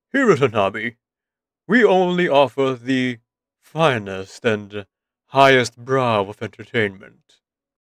Here at Hanabi, we only offer the finest and highest brow of entertainment.